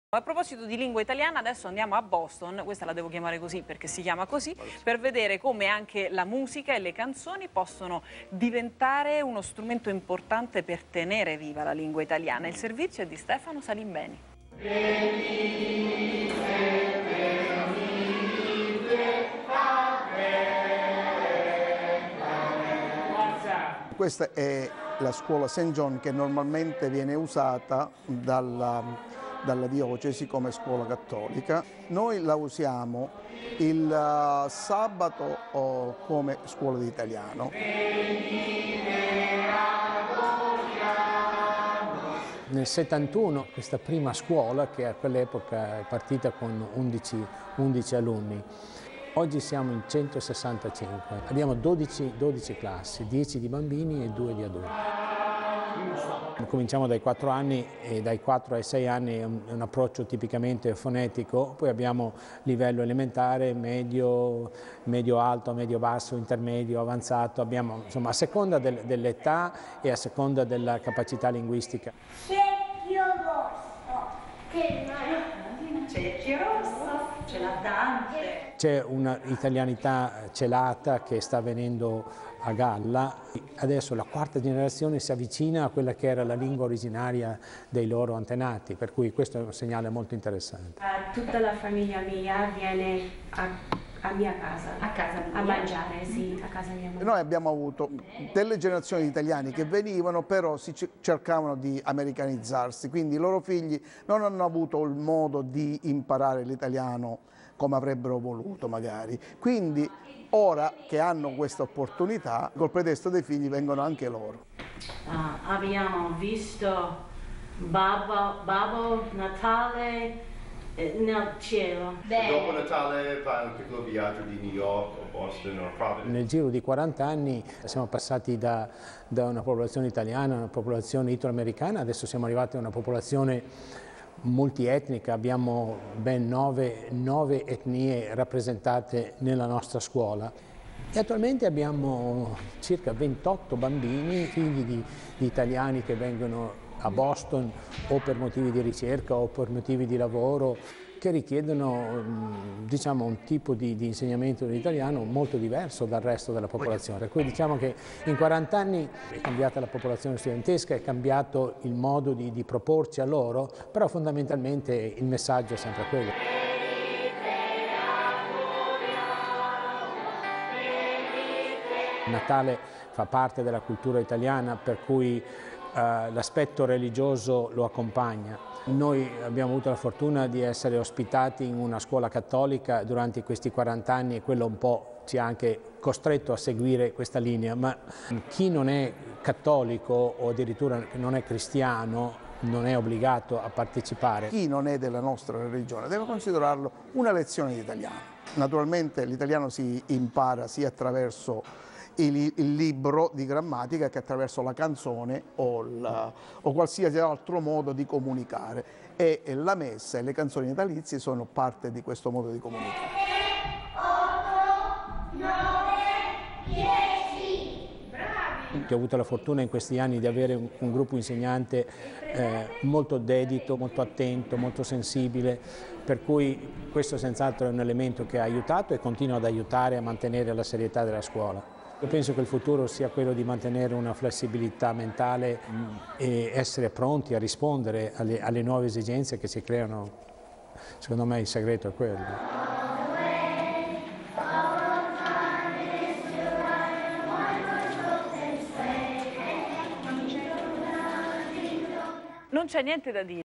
A proposito di lingua italiana, adesso andiamo a Boston, questa la devo chiamare così perché si chiama così, per vedere come anche la musica e le canzoni possono diventare uno strumento importante per tenere viva la lingua italiana. Il servizio è di Stefano Salimbeni. Questa è la scuola St. John che normalmente viene usata dalla diocesi come scuola cattolica. Noi la usiamo il sabato come scuola di italiano. Nel 71 questa prima scuola, che a quell'epoca è partita con 11 alunni, oggi siamo in 165, abbiamo 12 classi, 10 di bambini e 2 di adulti. Cominciamo dai 4 anni e dai 4 ai 6 anni è un approccio tipicamente fonetico, poi abbiamo livello elementare, medio alto, medio basso, intermedio, avanzato, abbiamo insomma a seconda dell'età e a seconda della capacità linguistica. Cerchio rosso, cerchio rosso, ce l'ha Dante. C'è un'italianità celata che sta avvenendo a galla. Adesso la quarta generazione si avvicina a quella che era la lingua originaria dei loro antenati, per cui questo è un segnale molto interessante. Tutta la famiglia mia viene a mia casa, a mangiare, sì, a casa mia. Noi abbiamo avuto delle generazioni di italiani che venivano, però cercavano di americanizzarsi, quindi i loro figli non hanno avuto il modo di imparare l'italiano come avrebbero voluto magari. Quindi ora che hanno questa opportunità, col pretesto dei figli vengono anche loro. Abbiamo visto Babbo Natale nel cielo. Dopo Natale fa un piccolo viaggio di New York o Boston o Providence. Nel giro di 40 anni siamo passati da una popolazione italiana a una popolazione italo-americana, adesso siamo arrivati a una popolazione multietnica, abbiamo ben 9 etnie rappresentate nella nostra scuola e attualmente abbiamo circa 28 bambini, figli di italiani che vengono a Boston o per motivi di ricerca o per motivi di lavoro, che richiedono diciamo, un tipo di insegnamento dell'italiano molto diverso dal resto della popolazione. Per cui diciamo che in 40 anni è cambiata la popolazione studentesca, è cambiato il modo di proporci a loro, però fondamentalmente il messaggio è sempre quello. Il Natale fa parte della cultura italiana, per cui l'aspetto religioso lo accompagna. Noi abbiamo avuto la fortuna di essere ospitati in una scuola cattolica durante questi 40 anni e quello un po' ci ha anche costretto a seguire questa linea, ma chi non è cattolico o addirittura non è cristiano non è obbligato a partecipare. Chi non è della nostra religione deve considerarlo una lezione di italiano. Naturalmente l'italiano si impara sia attraverso il libro di grammatica che attraverso la canzone o qualsiasi altro modo di comunicare, e la messa e le canzoni natalizie sono parte di questo modo di comunicare. 8, 9, 10. Bravi! Ho avuto la fortuna in questi anni di avere un gruppo insegnante molto dedito, molto attento, molto sensibile, per cui questo senz'altro è un elemento che ha aiutato e continua ad aiutare a mantenere la serietà della scuola. Io penso che il futuro sia quello di mantenere una flessibilità mentale e essere pronti a rispondere alle nuove esigenze che si creano. Secondo me il segreto è quello. Non c'è niente da dire.